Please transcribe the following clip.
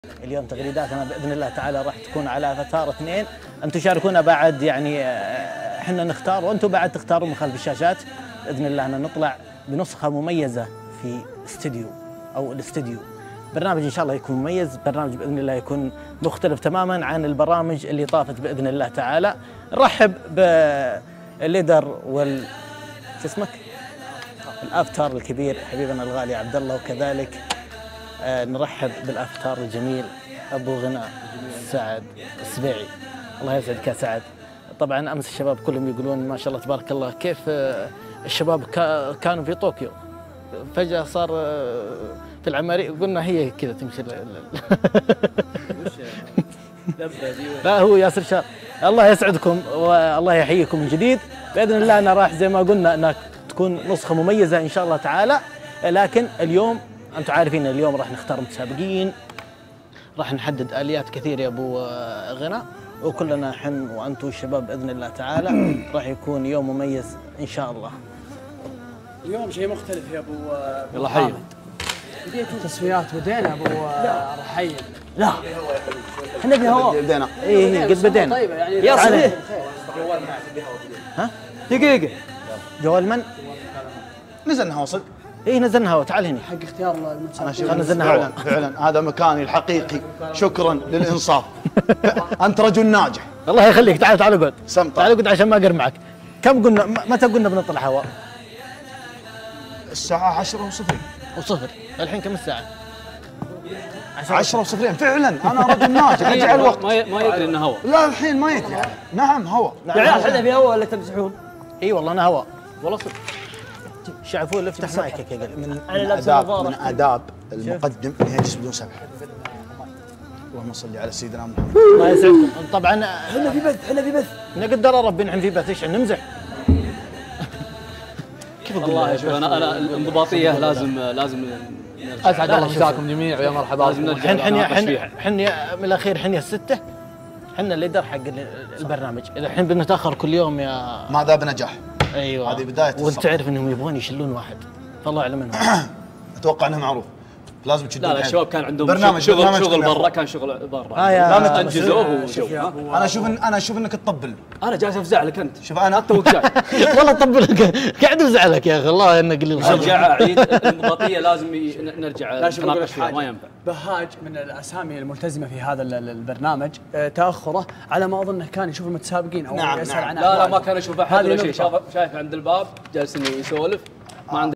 اليوم تغريداتنا باذن الله تعالى راح تكون على فتار 2. انتم تشاركونا بعد، يعني احنا نختار وانتم بعد تختاروا من خلف الشاشات. باذن الله ان نطلع بنسخه مميزه في استديو او الاستديو. برنامج ان شاء الله يكون مميز، برنامج باذن الله يكون مختلف تماما عن البرامج اللي طافت باذن الله تعالى. نرحب بالليدر شو اسمك؟ الافطار الكبير حبيبنا الغالي عبد الله، وكذلك نرحب بالافطار الجميل ابو غناء سعد السبيعي. الله يسعدك يا سعد. طبعا امس الشباب كلهم يقولون ما شاء الله تبارك الله كيف الشباب كانوا في طوكيو، فجاه صار في العماري. قلنا هي كذا تمشي. لا هو ياسر شاب. الله يسعدكم والله يحييكم من جديد. باذن الله انا راح زي ما قلنا انها تكون نسخه مميزه ان شاء الله تعالى. لكن اليوم انتم عارفين اليوم راح نختار متسابقين، راح نحدد اليات كثير يا ابو غنى، وكلنا حن وانتم الشباب باذن الله تعالى راح يكون يوم مميز ان شاء الله. اليوم شيء مختلف يا ابو يلا حي. بديتوا تصفيات بدينا ابو رحيم؟ لا احنا بهواء بدينا. ايه قد بدينا. طيب يعني يا صحيح. ها دقيقة جوال من؟ نزلنا هوا صدق. ايه نزلنا هوا. تعال هنا حق اختيار المتسابقين. خلنا نزلنا هوا. فعلا هذا مكاني الحقيقي. شكرا للإنصاف. أنت رجل ناجح. الله يخليك. تعال اقعد. سمطة. تعال اقعد عشان ما اقر معك. كم قلنا متى قلنا بنطلع هواء؟ الساعة 10 وصفر. الحين كم الساعة؟ 10 و0 فعلا. أنا رجل ناجح. رجع الوقت. ما يدري انه هوا. لا الحين ما يدري. نعم هوا. يا عيال احنا في هوا ولا تمزحون؟ اي والله انا هواء. والله صدق. شعفوا افتح مايكك يا قلبي. من آداب المقدم انه يجلس بدون سمع. اللهم صل على سيدنا محمد. الله يسعدكم. طبعا احنا في بث، احنا في بث. نقدر ربي نحن في بث. ايش نمزح؟ كيف اقول والله شوف انا الانضباطيه لازم اسعد الله مساكم جميع ويا مرحبا. لازم نرجع حنيا من الاخير حنيا الستة. حنا الليدر حق البرنامج. اذا الحين بنتاخر كل يوم يا ما ذا بنجاح. ايوه هذه بداية وانت الصف. تعرف انهم يبغون يشلون واحد، فالله اعلم منهم. اتوقع انه معروف. لازم تشدون. لا الشباب كان عندهم برنامج شغل برا، كان شغل برا. يا انجزوه انا اشوف انك تطبل. انا جالس افزع لك انت. شوف انا توك جاي. والله طبلك قاعد ازعلك يا اخي. الله انه قليل الخير. رجع عيد الانضباطيه لازم نرجع نتناقش فيها. ما ينفع. بهاج من الاسامي الملتزمه في هذا البرنامج تاخره على ما اظنه كان يشوف المتسابقين او نعم يسال نعم. عن لا ما كان يشوف احد ولا شيء. هذه شايف عند الباب جالس يسولف. ما عنده